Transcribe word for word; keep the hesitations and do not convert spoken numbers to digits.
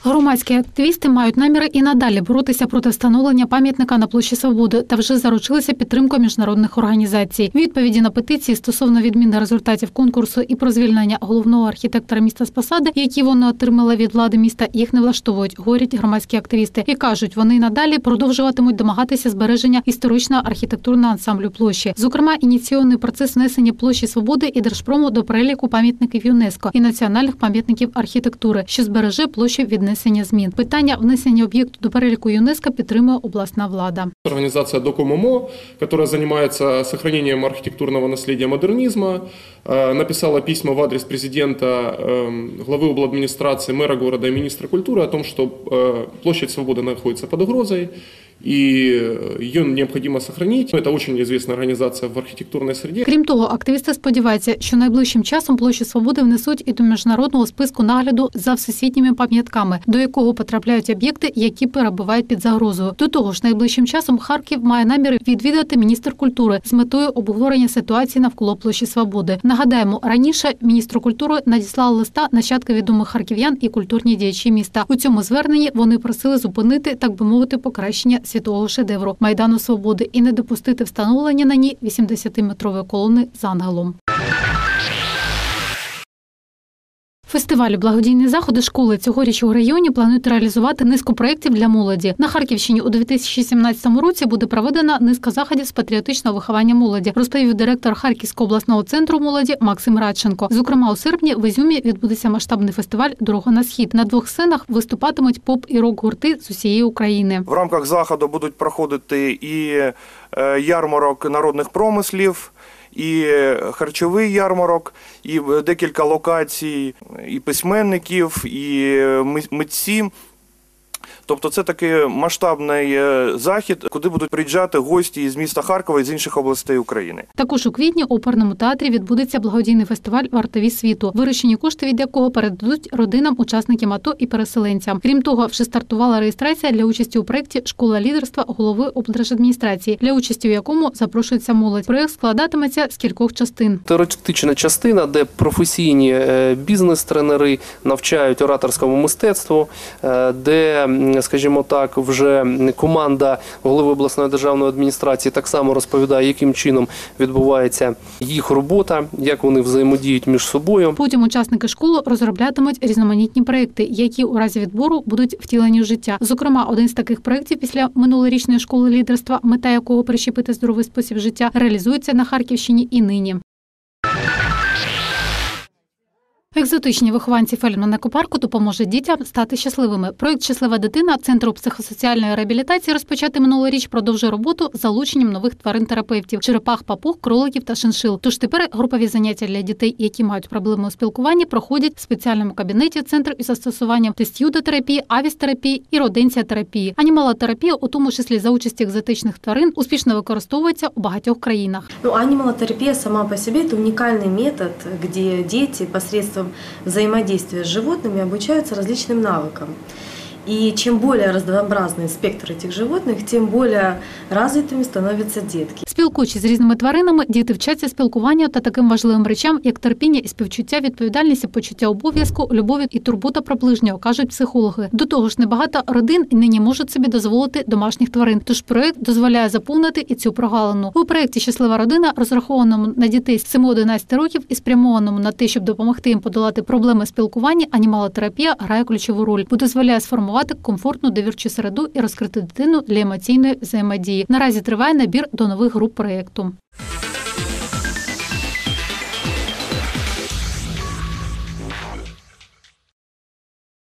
Громадські активісти мають наміри і надалі боротися проти встановлення пам'ятника на площі Свободи та вже заручилися підтримкою міжнародних організацій. Відповіді на петиції стосовно відміни результатів конкурсу і про звільнення головного архітектора міста з посади, які вони отримали від влади міста, їх не влаштовують, говорять громадські активісти. І кажуть, вони й надалі продовжуватимуть домагатися збереження історичного архітектурного ансамблю площі. Зокрема, ініційований процес внесення площі Свободи і Держпрому до переліку пам'ятників ЮНЕСКО і національних пам'ятників архітектури, що збереже площу від внесення змін. Питання внесення об'єкту до переліку ЮНЕСКО підтримує обласна влада. Организация Докумомо, которая занимается сохранением архитектурного наследия модернизма, написала письма в адрес президента, главы обладминистрации, мэра города и министра культуры о том, что площадь Свободы находится под угрозой, и ее необходимо сохранить. Это очень известная организация в архітектурній среде. Крім того, активісти сподіваються, що найближчим часом площу Свободи внесуть і до міжнародного списку нагляду за всесвітніми пам'ятками, до якого потрапляють об'єкти, які перебувають під загрозою. До того ж, найближчим часом Харків має намір відвідати міністр культури з метою обговорення ситуації навколо площі Свободи. Нагадаємо, раніше міністру культури надіслали листа нащадки відомих харків'ян і культурні діячі міста. У цьому зверненні вони просили зупинити, так би мовити, покращення світового шедевру Майдану Свободи і не допустити встановлення на ній вісімдесятиметрової колони з ангелом. Фестивалю «Благодійні заходи школи» цьогоріч у районі планують реалізувати низку проєктів для молоді. На Харківщині у дві тисячі сімнадцятому році буде проведена низка заходів з патріотичного виховання молоді, розповів директор Харківського обласного центру молоді Максим Радченко. Зокрема, у серпні в Ізюмі відбудеться масштабний фестиваль «Дорога на схід». На двох сценах виступатимуть поп- і рок-гурти з усієї України. В рамках заходу будуть проходити і ярмарок народних промислів, і харчовий ярмарок, і декілька локацій, і письменників, і митці. Тобто це такий масштабний захід, куди будуть приїжджати гості із міста Харкова і з інших областей України. Також у квітні у оперному театрі відбудеться благодійний фестиваль «Вартові світу», виручені кошти від якого передадуть родинам учасників АТО і переселенцям. Крім того, вже стартувала реєстрація для участі у проєкті «Школа лідерства» голови облдержадміністрації, для участі у якому запрошується молодь. Проєкт складатиметься з кількох частин. Теоретична частина, де професійні бізнес-тренери навчають ораторському мистецтву, де, скажімо так, вже команда голови обласної державної адміністрації так само розповідає, яким чином відбувається їх робота, як вони взаємодіють між собою. Потім учасники школи розроблятимуть різноманітні проєкти, які у разі відбору будуть втілені в життя. Зокрема, один з таких проєктів після минулорічної школи лідерства, мета якого прищепити здоровий спосіб життя, реалізується на Харківщині і нині. Екзотичні вихованці Фельдман екопарку допоможуть дітям стати щасливими. Проєкт «Щаслива дитина» Центру психосоціальної реабілітації, розпочатий минулоріч, продовжує роботу з залученням нових тварин-терапевтів – черепах, папуг, кроликів та шиншил. Тож тепер групові заняття для дітей, які мають проблеми у спілкуванні, проходять в спеціальному кабінеті Центру із застосуванням тестюдотерапії, авістерапії і роденціотерапії. Анімалотерапія, у тому числі за участі екзотичних тварин, успішно використовується у багатьох країнах. Ну, анімалотерапія сама по собі – це унікальний метод, де діти посредством взаимодействия с животными обучаются различным навыкам. И чем более разнообразный спектр этих животных, тем более развитыми становятся детки. Спілкуючись з різними тваринами, діти вчаться спілкуванню та таким важливим речам, як терпіння і співчуття, відповідальність і почуття обов'язку, любові і турбота про ближнього, кажуть психологи. До того ж, небагато родин нині можуть собі дозволити домашніх тварин, тож проєкт дозволяє заповнити і цю прогалину. У проєкті «Щаслива родина», розрахованому на дітей з семи-одинадцяти років і спрямованому на те, щоб допомогти їм подолати проблеми спілкування, анімалотерапія грає ключову роль, бо дозволяє сформувати комфортну довірчу середу і розкрити дитину для емоційної взаємодії. Наразі триває набір до нових груп проєкту.